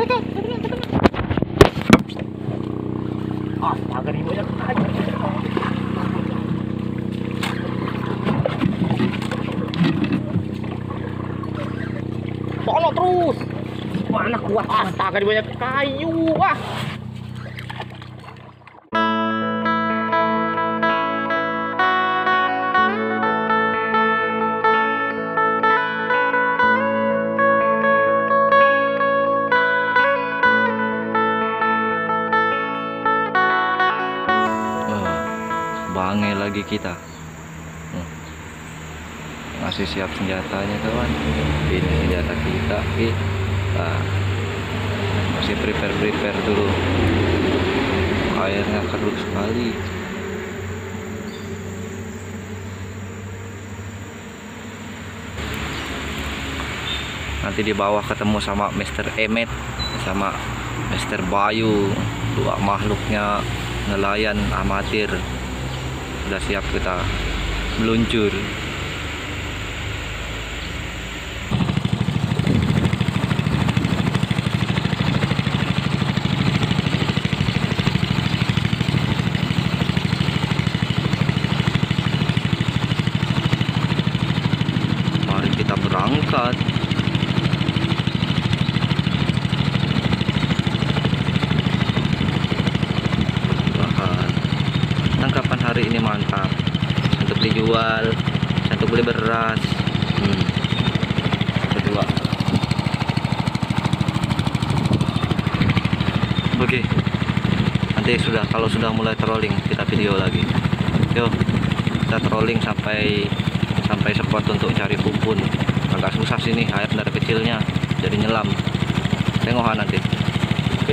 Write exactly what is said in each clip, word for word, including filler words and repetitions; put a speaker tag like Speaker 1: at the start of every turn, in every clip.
Speaker 1: Astaga, di banyak aja. Sono terus. Mana kuat? Astaga, di banyak kayu. Wah.
Speaker 2: Bangai lagi kita. hmm. Masih siap senjatanya kawan. Ini senjata kita. Kita masih prepare prepare dulu. Airnya keruh sekali. Nanti di bawah ketemu sama Mister Emet sama Mister Bayu, dua makhluknya nelayan amatir. Sudah siap kita meluncur. Mari kita berangkat. Tangkapan hari ini mantap untuk dijual, untuk beli beras. hmm. Kedua. Oke, nanti sudah kalau sudah mulai trolling kita video lagi. Yuk kita trolling sampai sampai spot untuk cari pumpun. Agak susah sini, air dari kecilnya jadi nyelam. Tengok nanti. Oke.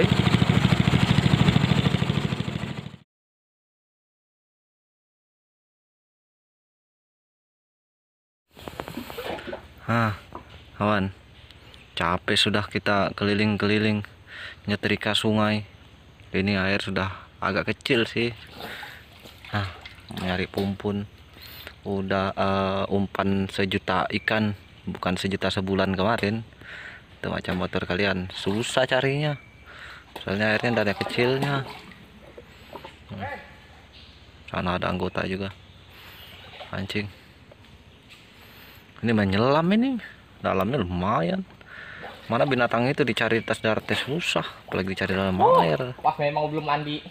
Speaker 2: Ah, kawan, capek sudah kita keliling-keliling nyetrika sungai. Ini air sudah agak kecil sih. Nah, nyari pumpun. Udah uh, umpan sejuta ikan, bukan sejuta sebulan kemarin. Itu macam motor kalian, susah carinya. Soalnya airnya dari kecilnya. Hmm. Sana ada anggota juga pancing. Ini menyelam ini, dalamnya lumayan. Mana binatang itu dicari tas darat susah, apalagi dicari dalam
Speaker 1: oh,
Speaker 2: air.
Speaker 1: Pas memang belum mandi.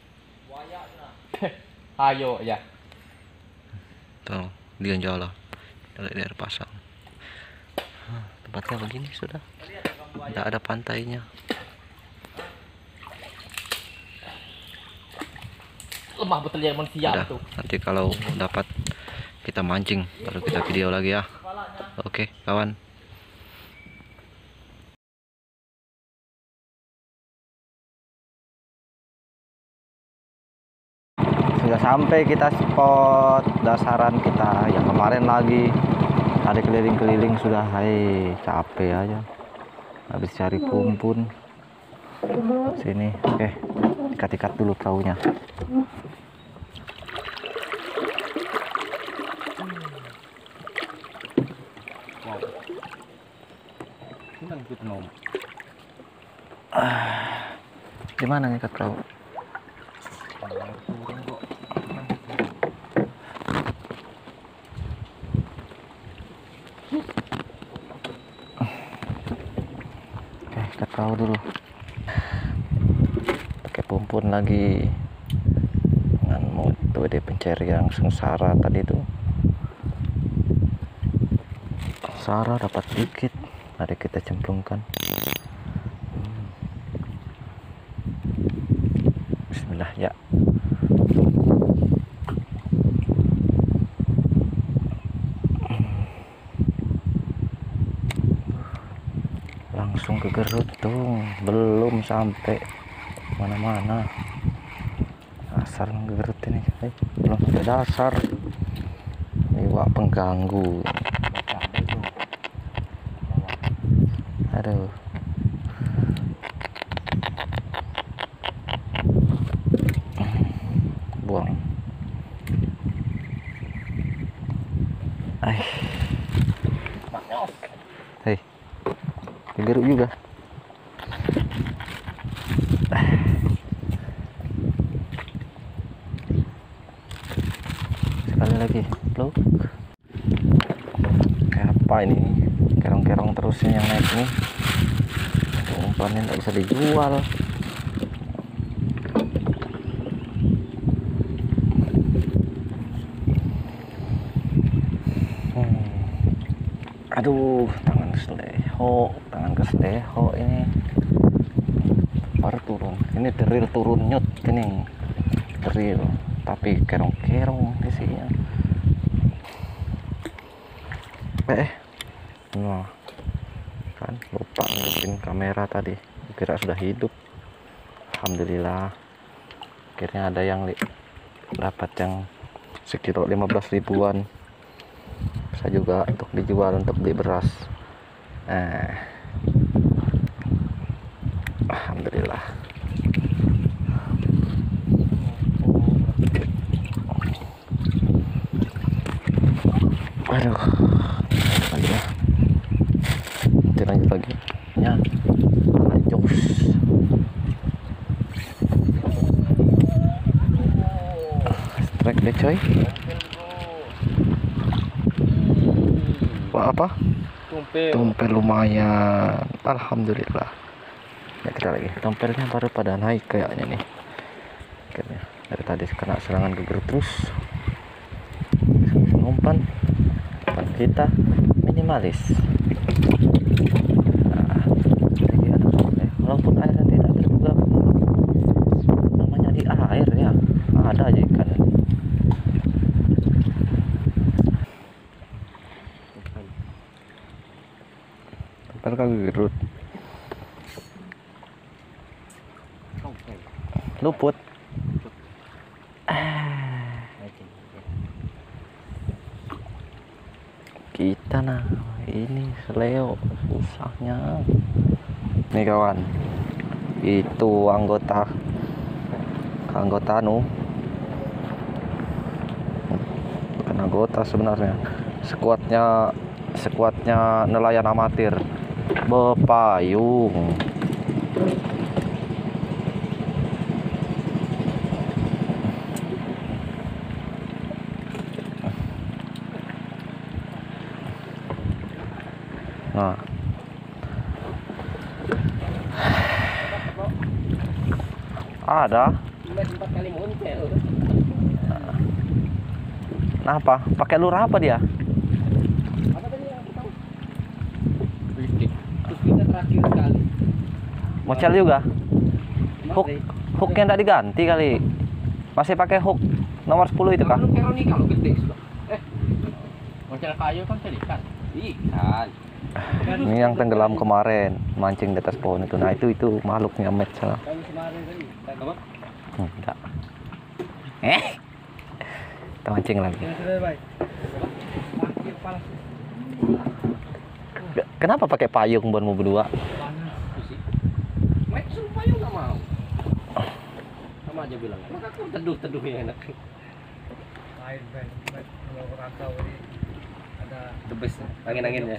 Speaker 1: Ayo ya.
Speaker 2: Tuh, dia jala dari daerah pasang. Tempatnya begini sudah. Tidak ada pantainya.
Speaker 1: Lemah betul ya manusia tuh.
Speaker 2: Nanti kalau dapat kita mancing, baru kita video lagi ya. Oke, kawan. Sudah sampai kita spot dasaran kita yang kemarin lagi. Ada keliling-keliling sudah, hai capek aja. Habis cari pumpun. Sini, oke. Ikat-ikat dulu perahunya. Ah, gimana ngikat perahu? Oke, ikat perahu dulu. Pakai pumpun lagi. Dengan metode pencarian sengsara tadi tuh. Sengsara dapat dikit. Mari kita cemplungkan. Bismillah ya. Langsung ke Gerut tuh, belum sampai mana-mana. Dasar Gerut ini, eh, belum sampai dasar. Iwak pengganggu. Aduh. Buang. Ay. Hei. Geruk juga. Sekali lagi, pluk. Kayak apa ini? Kerong-kerong terusnya yang naik nih. Umpannya nggak bisa dijual. Hmm. Aduh, tangan keseleho, tangan keseleho ini. Baru turun. Ini deril turun nyut gini. Deril, tapi kerong-kerong isinya. Eh, nah, kan lupa ngeliatin kamera tadi, kira sudah hidup. Alhamdulillah, akhirnya ada yang dapat yang sekilo lima belas ribuan. Bisa juga untuk dijual untuk beli beras. Eh, alhamdulillah. Aduh, lagi ya. Nanti lanjut lagi. Ya, lanjut. Strike deh coy. Wah, apa?
Speaker 1: Tumpel.
Speaker 2: Tumpel lumayan. Alhamdulillah. Ya kita lagi. Tumpelnya baru pada naik kayaknya nih. Akhirnya dari tadi kena serangan gugur terus. Umpan. Umpan kita minimalis. Nah, jadi ada tumpel. Walaupun airnya tidak terduga, namanya di air ya. Ada aja ikan. Tumpel kagak gerut. Luput. Kita nah ini seleo susahnya nih kawan, itu anggota anggota nu bukan anggota sebenarnya, sekuatnya sekuatnya nelayan amatir bepayung. Nah, ada.
Speaker 1: Empat kali montel.
Speaker 2: Nah, apa? Pakai lure apa dia?
Speaker 1: Apa tadi yang aku tahu? Listrik. Terus kita terakhir sekali.
Speaker 2: Mocel juga. Hook, hooknya tidak diganti kali. Masih pakai hook nomor sepuluh itu kah?
Speaker 1: Kalau ini kalau gede sudah. Eh, montel kayu kan tadi kan? Ikan.
Speaker 2: Ini yang tenggelam kemarin, mancing di atas pohon itu. Nah itu itu makhluknya met sana.
Speaker 1: Kan kemarin tadi. Apa?
Speaker 2: Hmm, enggak. Eh, kita mancing lagi. Kenapa pakai payung buat mau berdua?
Speaker 1: Met suruh payung nggak mau. Sama aja bilang. Maka aku teduh-teduh yang enak.
Speaker 3: Lain Ben, kalau rantau ini ada
Speaker 1: The best angin-anginnya.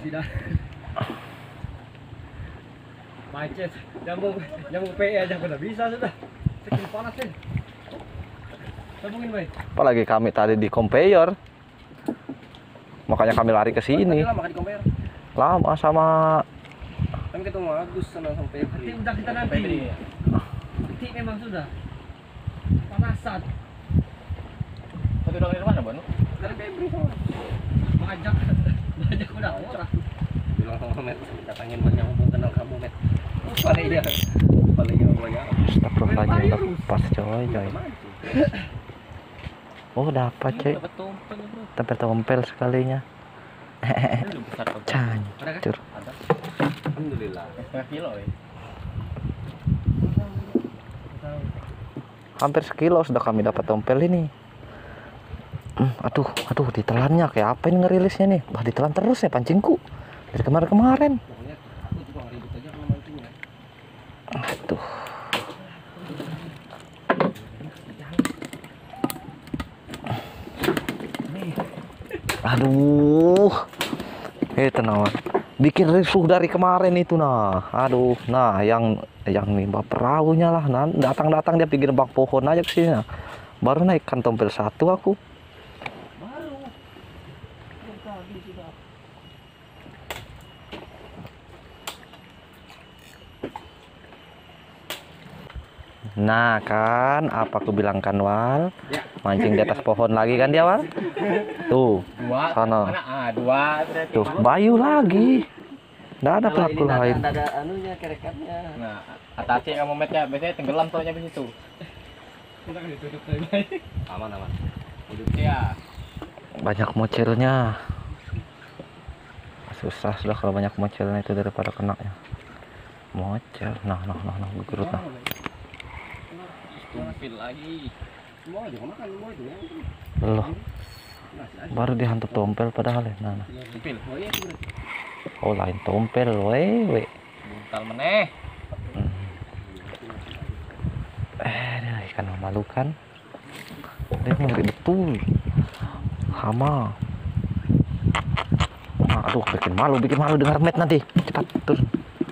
Speaker 3: macet, nyambung nyambung P E aja udah bisa sudah. Sekian panas deh. Sambungin baik.
Speaker 2: Apalagi kami tadi di conveyor, makanya kami lari ke sini.
Speaker 1: Lama kan di compare.
Speaker 2: Lama sama.
Speaker 1: Kami ketemu Agus sana sampai
Speaker 3: Nanti udah kita nanti. Nanti memang sudah panasan.
Speaker 1: Satu udah dari mana, Banu? Dari Febri sama.
Speaker 3: Bajak, bajak udah orang.
Speaker 1: Bilang sama Met, datangin banyak hubung kenal kamu, Met. Paling dia, paling dia banyak.
Speaker 2: Astagfirullahaladzim, lepas coy coy. Oh dapat coy,
Speaker 1: Dapat tumpel, Bro.
Speaker 2: tempel tompel sekalinya.
Speaker 1: Ini udah besar kok.
Speaker 2: Cancur.
Speaker 1: Ada. Alhamdulillah. Setengah kilo ya.
Speaker 2: Hampir sekilo sudah kami dapat tompel ini. Hmm, aduh, aduh, ditelannya kayak apa ini ngerilisnya nih? Bah, ditelan terus ya pancingku dari kemarin-kemarin.
Speaker 1: Pokoknya aku juga nggak ribut aja kalau mancingnya.
Speaker 2: Aduh. Aduh. Eh, tenang. bikin rusuh dari kemarin itu nah. Aduh, nah yang yang nimba perahunya lah. Nah, datang-datang dia pikir bak pohon aja ke sini. Nah. Baru naikkan tompel satu aku.
Speaker 1: Baru. Yang tadi sudah.
Speaker 2: Nah kan, apa aku bilangkan Wal?
Speaker 1: Ya.
Speaker 2: Mancing di atas pohon lagi kan dia Wal? Tuh,
Speaker 3: Dua.
Speaker 2: sana.
Speaker 3: Mana? Ah, dua. berarti.
Speaker 2: Tuh, Bayu lagi. Nggak ada pelaku lain.
Speaker 1: Ada, ada anunya, kerekannya.
Speaker 3: Nah, atasnya kamu metnya biasanya tenggelam soalnya di situ. Kita kan ditutup dari baik.
Speaker 1: Aman, aman.
Speaker 3: Hidupnya ya.
Speaker 2: Banyak mocelnya. Susah sudah kalau banyak mocelnya itu daripada kena ya. Mocel. Nah, nah, nah, nah, gerut nah.
Speaker 3: Tumpil lagi.
Speaker 1: Semua aja makan semua itu ya.
Speaker 2: Loh, baru dihantu tompel padahal ya. Nah, nah.
Speaker 3: Tumpil.
Speaker 1: Oh iya, itu berarti.
Speaker 2: Oh, lain tompel, wewe.
Speaker 3: Buntal meneh.
Speaker 2: Eh, dia ikan memalukan. Dia ngeri betul. Hama. Nah, aduh, bikin malu, bikin malu dengar met nanti. Cepat turun.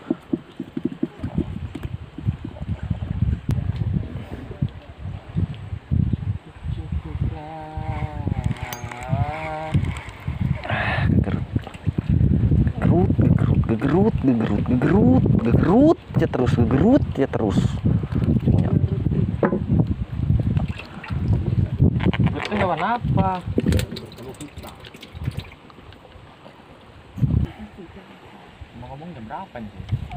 Speaker 2: Gegerut, gegerut, gegerut, gegerut, ya terus, gegerut, ya terus. Ya.
Speaker 3: Itu hewan apa? Mau ngomong jam berapa nih?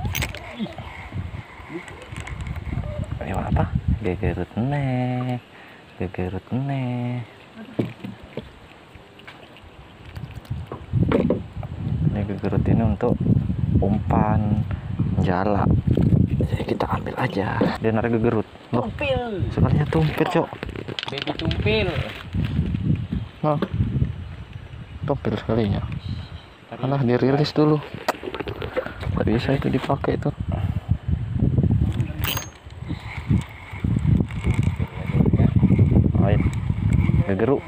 Speaker 2: Ini apa? Gegerut nih, gegerut nih. Ini gegerut ini untuk umpan jala. Jadi kita ambil aja. Dia narik gegerut. Loh,
Speaker 3: Tumpil.
Speaker 2: sekalinya tumpil, Cok.
Speaker 3: Baby tumpil.
Speaker 2: Nah, tumpil sekalinya. Alah, dirilis dulu. Nggak bisa itu dipakai itu. Ayo, gegeruk.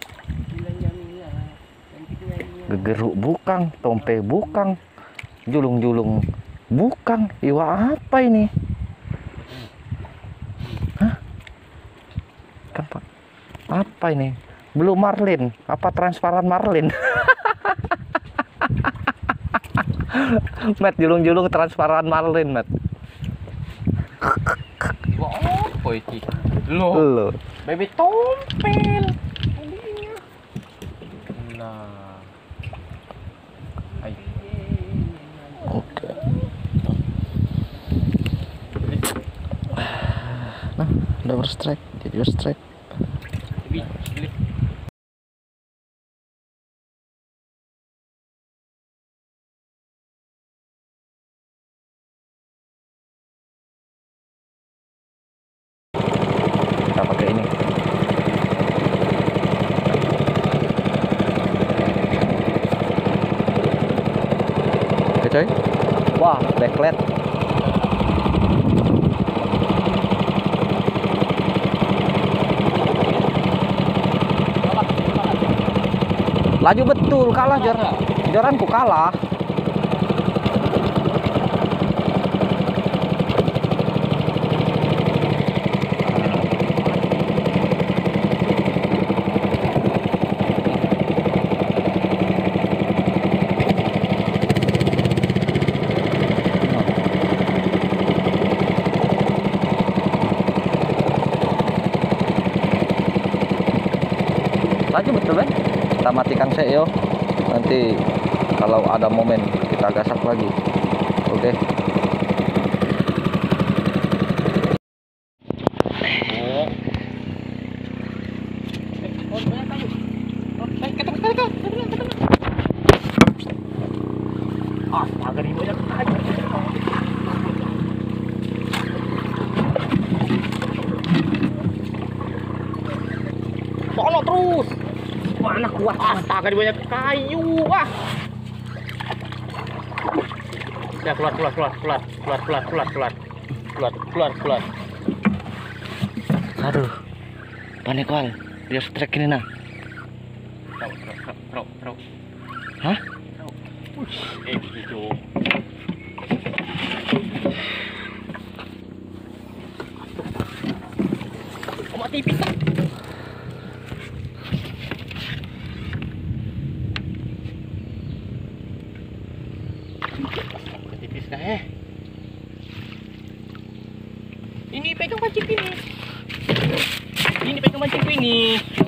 Speaker 2: Gegeruk bukang, tompe bukang, julung-julung bukang. Iwa apa ini? Hah? Kan Pak? Apa ini? Blue marlin? Apa transparan marlin? Mat, julung-julung transparan marlin, Mat.
Speaker 3: Wah, apa iki? Loh,
Speaker 2: Lo.
Speaker 3: baby tumpil. Nah. Ayo.
Speaker 2: Oke. Nah, udah berstrike, jadi berstrike.
Speaker 3: Lebih, lebih.
Speaker 2: Kita pakai ini. Oke coy. Wah, backlet. Laju betul, kalah jor. Joranku kalah. Laju betul kan? Kita matikan saya yo. Nanti kalau ada momen kita gasak lagi. Oke.
Speaker 3: Astaga, ini banyak aja. Sono terus. Mana kuat? Astaga, ini banyak kayu. Wah. Ya, keluar, keluar, keluar, keluar, keluar, keluar, keluar, keluar, keluar, keluar, keluar.
Speaker 2: Aduh. Panik wal. Dia strike ini nah.
Speaker 3: Trau, trau, trau, trau.
Speaker 2: Hah?
Speaker 3: Trau. Ush, eh, hijau. tipis. Tipis dah eh. Ini pegang pancing ini. Ini pegang pancing ini.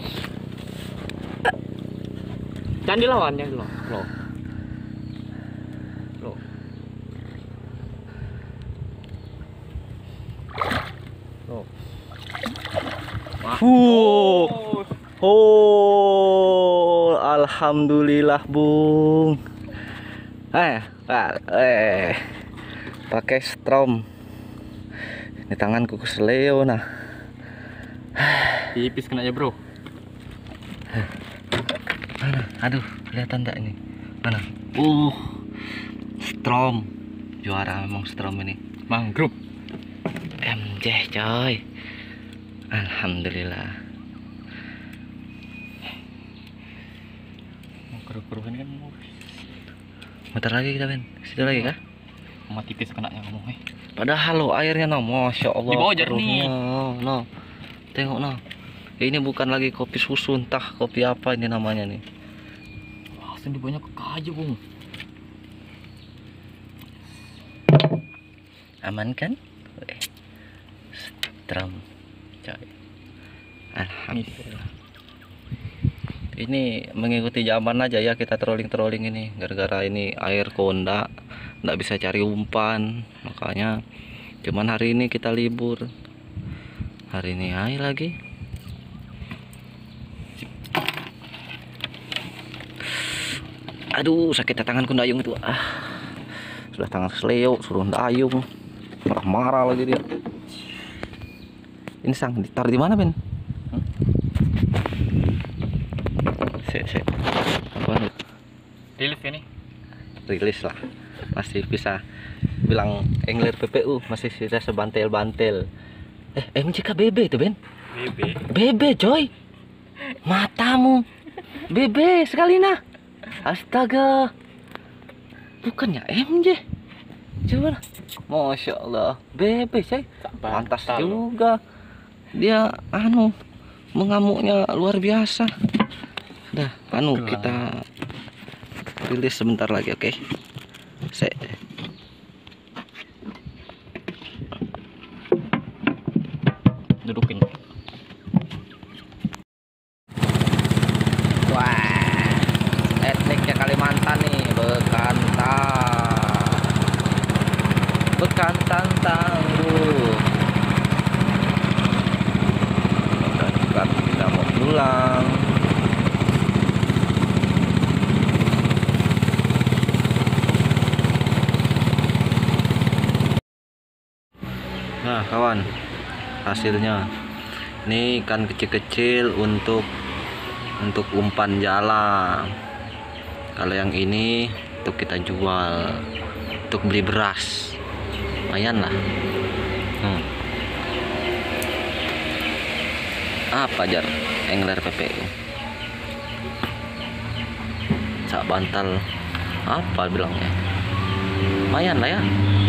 Speaker 3: Jangan dilawan, jangan dilawan. Loh. Loh. Loh.
Speaker 2: Uh. Oh, alhamdulillah, Bung. Eh, eh, pakai strom. Ini tanganku kesleo nah.
Speaker 3: Tipis kena ya, Bro.
Speaker 2: Mana? Aduh, kelihatan tak ini? Mana? Uh, strom. Juara memang strom ini.
Speaker 3: Mangrove.
Speaker 2: M J coy. Alhamdulillah.
Speaker 3: Keruh-keruh ini kan mau.
Speaker 2: Bentar lagi kita Ben. Situ lagi kah?
Speaker 3: Cuma tipis kena yang ngomong eh.
Speaker 2: Padahal lo airnya no, masya Allah.
Speaker 3: Di bawah jernih.
Speaker 2: keruhnya, no. Tengok no. Ini bukan lagi kopi susu, entah kopi apa ini namanya nih.
Speaker 3: Wah, di bawahnya kekah aja, Bung.
Speaker 2: Aman kan? Weh. Strom coy. Alhamdulillah. Ini mengikuti zaman aja ya, kita trolling-trolling ini. Gara-gara ini air konda, nggak bisa cari umpan, makanya cuman hari ini kita libur. Hari ini air lagi. Aduh, sakitnya tanganku dayung itu. Ah, sudah tangan seleo, suruh dayung, marah-marah lagi dia. Ini sang ditaruh di mana Ben? Hmm? Sek, sek. Apa?
Speaker 3: Rilis ini.
Speaker 2: Rilis lah. Masih bisa bilang angler P P U, masih bisa sebantel-bantel. Eh, M J K B B itu Ben?
Speaker 3: B B.
Speaker 2: B B coy. Matamu. B B sekali nah. Astaga. Bukannya M J. Coba lah. Masya Allah. B B coy. Pantas juga. Dia anu mengamuknya luar biasa. Dah, anu kita rilis sebentar lagi, oke? Okay? Set.
Speaker 3: Dudukin.
Speaker 2: Wah, etniknya Kalimantan nih, bekantan, bekantan tangguh. Udah dekat kita mau pulang. Nah kawan, hasilnya ini ikan kecil-kecil untuk untuk umpan jala. Kalau yang ini untuk kita jual, untuk beli beras, lumayan lah. hmm. Apa jar angler P P U sak bantal apa bilangnya, lumayan lah ya.